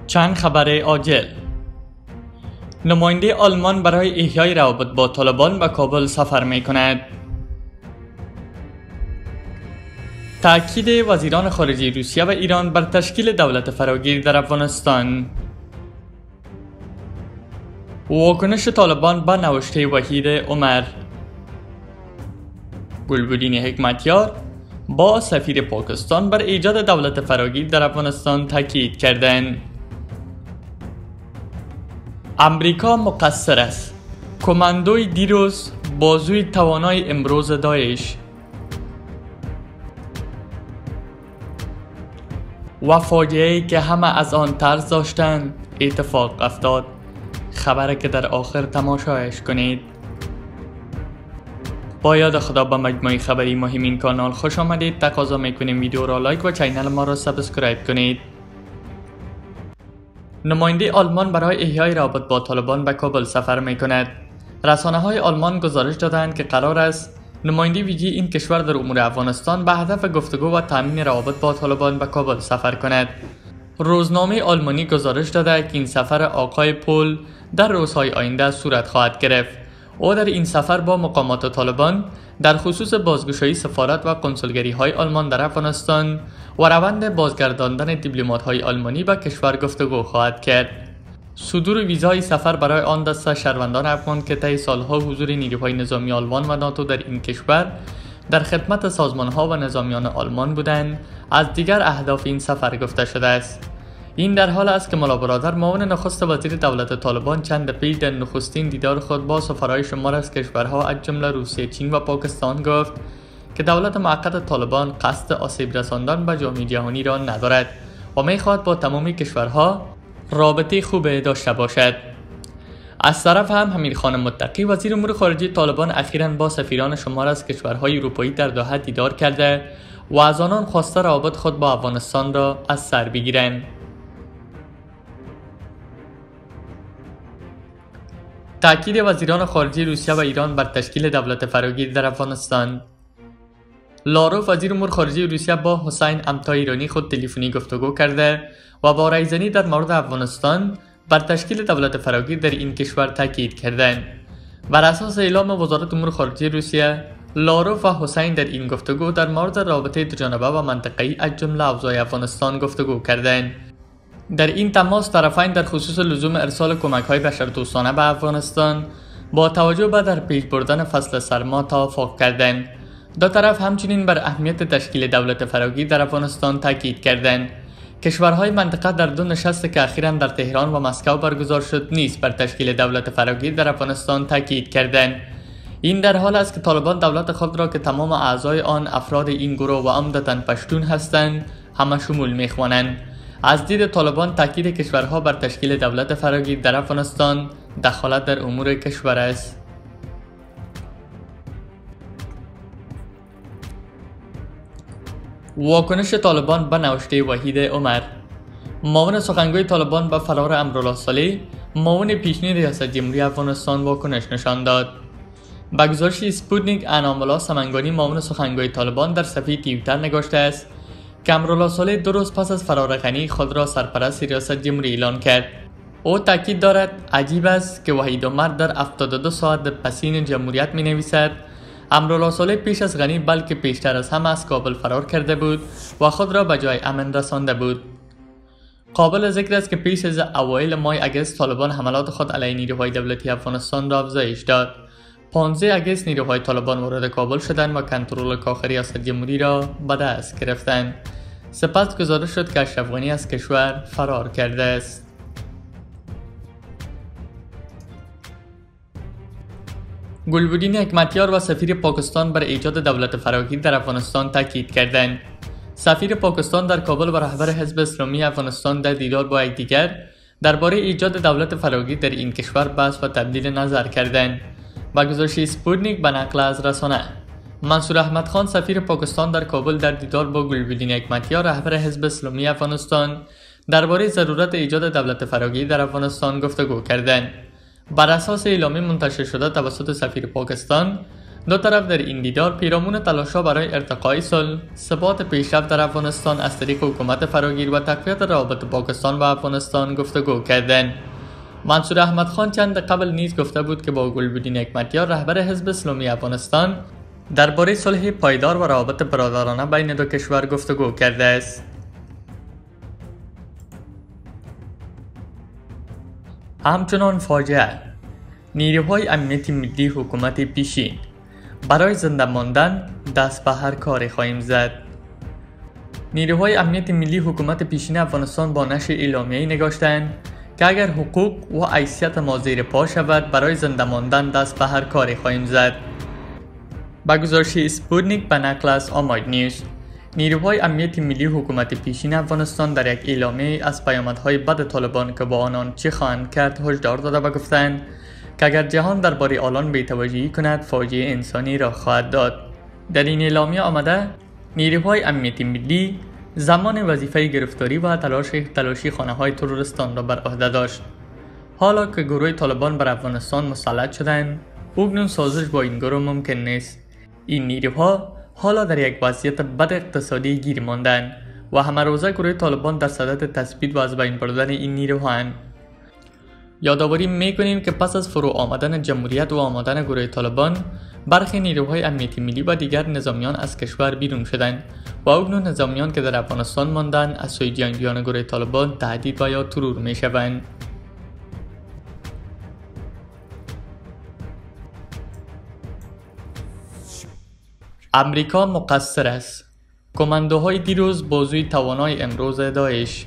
چند خبر عاجل. نماینده آلمان برای احیای روابط با طالبان به کابل سفر می کند. تأکید وزیران خارجه روسیه و ایران بر تشکیل دولت فراگیر در افغانستان. واکنش طالبان به نوشته وحید عمر. گلبدین حکمتیار با سفیر پاکستان بر ایجاد دولت فراگیر در افغانستان تاکید کردند. امریکا مقصر است. کماندوی دیروز بازوی توانای امروز داعش. و فاجعه‌ای که همه از آن ترس داشتند اتفاق افتاد. خبری که در آخر تماشایش کنید. با یاد خدا به مجموعه خبری مهمین کانال خوش آمدید. تقاضا میکنیم ویدیو را لایک و چینل ما را سابسکرایب کنید. نماینده آلمان برای احیای روابط با طالبان به کابل سفر می کند. رسانه های آلمان گزارش دادند که قرار است نماینده ویژه این کشور در امور افغانستان به هدف گفتگو و تامین روابط با طالبان به کابل سفر کند. روزنامه آلمانی گزارش داده که این سفر آقای پول در روزهای آینده صورت خواهد گرفت. او در این سفر با مقامات طالبان در خصوص بازگشایی سفارت و کنسولگری های آلمان در افغانستان و روند بازگرداندن دیپلمات های آلمانی به کشور گفتگو خواهد کرد. صدور ویزای سفر برای آن دسته شهروندان افغان که طی سالها حضور نیروهای نظامی آلمان و ناتو در این کشور در خدمت سازمان ها و نظامیان آلمان بودند از دیگر اهداف این سفر گفته شده است. این در حال است که ملا برادر معاون نخست وزیر دولت طالبان چند پیش در نخستین دیدار خود با سفرهای شمار از کشورها از جمله روسیه، چین و پاکستان گفت که دولت موقت طالبان قصد آسیب رساندن به جامعه جهانی را ندارد و می‌خواهد با تمامی کشورها رابطه خوب داشته باشد. از طرف هم امیرخان متقی وزیر امور خارجه طالبان اخیراً با سفیران شمار از کشورهای اروپایی در دوحه دیدار کرده و از آنان خواسته روابط خود با افغانستان را از سر بگیرند. تأکید وزیران خارجه روسیه و ایران بر تشکیل دولت فراگیر در افغانستان. لاروف وزیر امور خارجه روسیه با حسین امطاریانی خود تلفنی گفتگو کرده و با رایزنی در مورد افغانستان بر تشکیل دولت فراگیر در این کشور تاکید کردند. بر اساس اعلام وزارت امور خارجه روسیه، لاروف و حسین در این گفتگو در مورد رابطه دوجانبه و منطقه‌ای از جمله اوضاع افغانستان گفتگو کردند. در این تماس طرفین در خصوص لزوم ارسال کمک‌های بشردوستانه به افغانستان با توجه به در پیش بردن فصل سرما توافق کردند. دو طرف همچنین بر اهمیت تشکیل دولت فراگیر در افغانستان تاکید کردند. کشورهای منطقه در دو نشست که اخیراً در تهران و مسکو برگزار شد نیز بر تشکیل دولت فراگیر در افغانستان تاکید کردند. این در حال است که طالبان دولت خود را که تمام اعضای آن افراد این گروه و عمدتاً پشتون هستند همه شمول می‌خوانند. از دید طالبان تاکید کشورها بر تشکیل دولت فراگیر در افغانستان دخالت در امور کشور است. واکنش طالبان به نوشته وحید عمر. معاون سخنگوی طالبان به فرار امرالله صالح، معاون پیشین ریاست جمهوری افغانستان واکنش نشان داد. به گزارش اسپوتنیک، انام‌الله سمنگانی معاون سخنگوی طالبان در صفحه توییتر نگاشته است که امرالله صالح 2 روز پس از فرار غنی خود را سرپرست ریاست جمهوری اعلان کرد. او تاکید دارد عجیب است که وحید عمر در 72 ساعت پسین جمهوریت می نویسد امرالله صالح پیش از غنی بلکه پیشتر از همه از کابل فرار کرده بود و خود را به جای امن رسانده بود. قابل ذکر است که پیش از اوایل ماه اگست طالبان حملات خود علیه نیروهای دولتی افغانستان را افزایش داد. 15 اگست نیروهای طالبان وارد کابل شدند و کنترل کاخ ریاست جمهوری را به دست گرفتند. سپس گزارش شد که اشرف غنی از کشور فرار کرده است. گلبدین حکمتیار و سفیر پاکستان بر ایجاد دولت فراگیر در افغانستان تاکید کردند. سفیر پاکستان در کابل و رهبر حزب اسلامی افغانستان در دیدار با یکدیگر درباره ایجاد دولت فراگیر در این کشور بحث و تبدیل نظر کردند. با گزارش اسپوتنیک به نقل از رسانه، منصور احمد خان سفیر پاکستان در کابل در دیدار با گلبدین حکمتیار رهبر حزب اسلامی افغانستان درباره ضرورت ایجاد دولت فراگیر در افغانستان گفتگو کردند. بر اساس اعلامیه منتشر شده توسط سفیر پاکستان، دو طرف در این دیدار پیرامون تلاش‌ها برای ارتقای صلح، ثبات پیشرفت در افغانستان از طریق حکومت فراگیر و تقویت روابط پاکستان و افغانستان گفتگو کردند. منصور احمد خان چند قبل نیز گفته بود که با گلبدین حکمتیار رهبر حزب اسلامی افغانستان درباره صلح پایدار و روابط برادرانه بین دو کشور گفتگو کرده است. همچنان فاجعه نیروهای امنیت ملی حکومت پیشین برای زنده ماندن دست به هر کاری خواهیم زد. نیروهای امنیت ملی حکومت پیشین افغانستان با نشر اعلامیه‌ای نگاشتند که اگر حقوق و حیثیت ما زیر پا شود برای زنده ماندن دست به هر کاری خواهیم زد. با گزارش اسپوتنیک به نقل از آماید نیوز، نیروهای امنیت ملی حکومت پیشین افغانستان در یک اعلامیه از پیامدهای بد طالبان که با آنان چه خواهند کرد هشدار داده و گفتند که اگر جهان درباره آنان بی‌توجهی کند فاجعه انسانی را خواهد داد. در این اعلامیه آمده نیروهای امنیت ملی زمان وظیفه گرفتاری و تلاشی خانه‌های تروریستان را بر عهده داشت. حالا که گروه طالبان بر افغانستان مسلط شدند، اکنون سازش با این گروه ممکن نیست. این نیروها حالا در یک وضعیت بد اقتصادی گیر ماندند و همه روزه گروه طالبان در صدد تثبیت و از بین بردن این نیروهاند. یادآوری میکنیم که پس از فرو آمدن جمهوریت و آمدن گروه طالبان، برخی نیروهای امنیتی ملی و دیگر نظامیان از کشور بیرون شدند و اکنون نظامیان که در افغانستان ماندند از سوی جنگجویان گروه طالبان تهدید و یا ترور میشوند. امریکا مقصر است. کماندوهای دیروز بازوی توانای امروز داعش.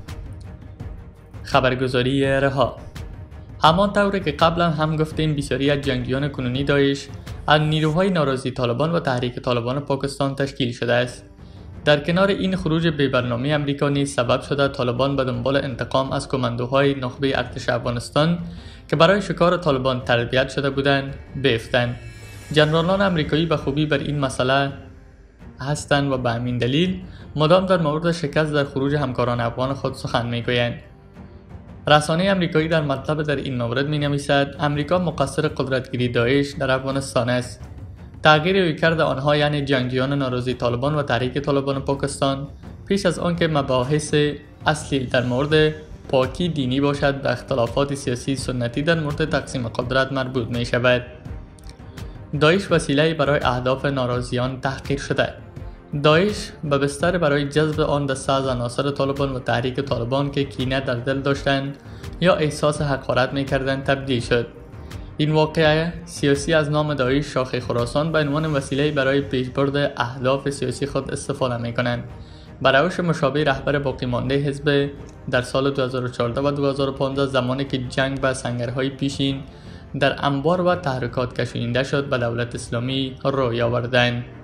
خبرگزاری رها. همان طوری که قبلا هم گفتیم بسیاری از جنگجویان کنونی داعش از نیروهای ناراضی طالبان و تحریک طالبان پاکستان تشکیل شده است. در کنار این خروج بی‌برنامه امریکا نیز سبب شده طالبان به دنبال انتقام از کماندوهای نخبه ارتش افغانستان که برای شکار طالبان تربیت شده بودند بیفتند. جنرالان امریکایی به خوبی بر این مسئله هستند و به همین دلیل مدام در مورد شکست در خروج همکاران افغان خود سخن میگویند. رسانه امریکایی در مطلب در این مورد می نویسد امریکا مقصر قدرتگیری داعش در افغانستان است. تغییر رویکرد آنها یعنی جنگجویان ناراضی طالبان و تحریک طالبان پاکستان پیش از آنکه مباحث اصلی در مورد پاکی دینی باشد به اختلافات سیاسی سنتی در مورد تقسیم قدرت مربوط می شود. داعش وسیله برای اهداف ناراضیان تحقیر شده. داعش به بستر برای جذب آن دسته از عناصر طالبان و تحریک طالبان که کینه در دل داشتند یا احساس حقارت می‌کردند تبدیل شد. این واقعه سیاسی از نام داعش شاخه خراسان به عنوان وسیله برای پیشبرد اهداف سیاسی خود استفاده می‌کنند. با روش مشابه رهبر باقی مانده حزب در سال 2014 و 2015 زمانی که جنگ با سنگرهای پیشین در انبار و تحریکات کشانیده شد به دولت اسلامی روی آوردند.